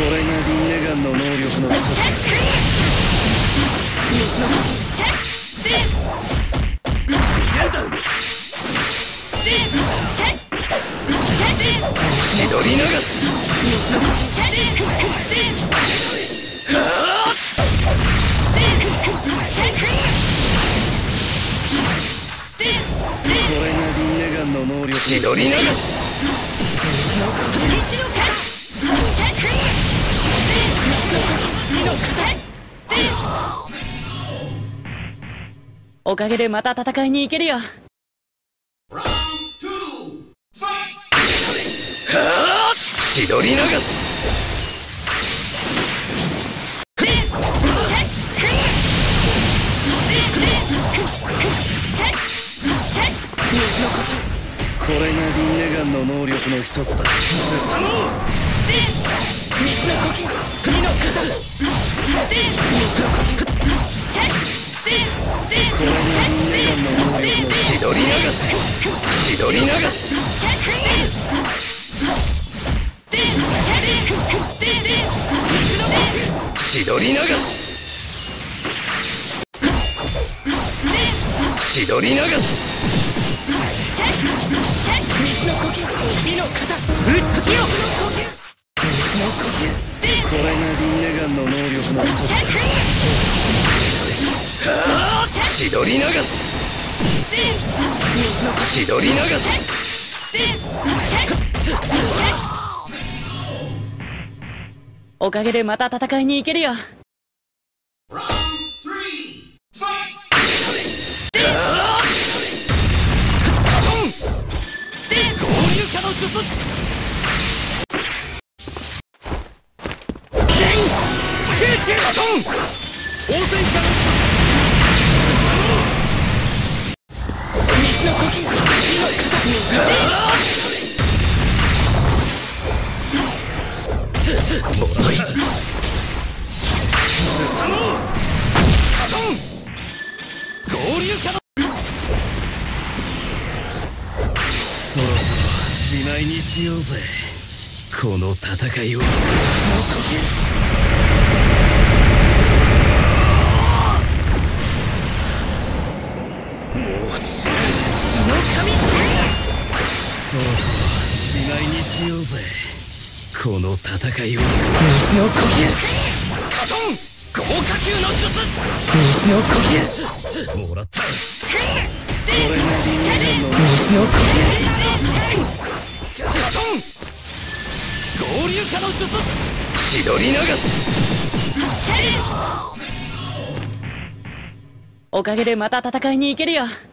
れがリンネガンの能力の一つだ。 千鳥流す。 これがリンネガンの能力の一つだ。 千鳥流す。 おかげでまた戦いに行けるよ。 千鳥流す。 これがリンネガンの能力の一つだ。 千鳥流す。千鳥流す。千鳥流す。千鳥流す。 これがリンネガンの能力の一つだ。 千鳥流す。千鳥流す。 おかげでまた戦いに行けるよ。 そろそろしまいにしようぜ、この戦いを。そろそろしまいにしようぜ、この戦いを。 水の呼吸。 カトン豪華級の術。 水の呼吸。 もらった。これがリンネガンの水の呼カトン合流化の術。千鳥流す。 おかげでまた戦いに行けるよ。